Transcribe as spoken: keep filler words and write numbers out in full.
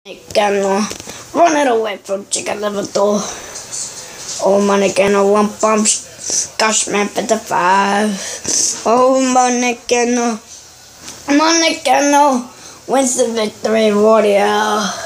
Cano, run it away from chicken liver door. Oh money cano, one pump, gosh man for the five. Oh money cano, money cano wins the victory warrior.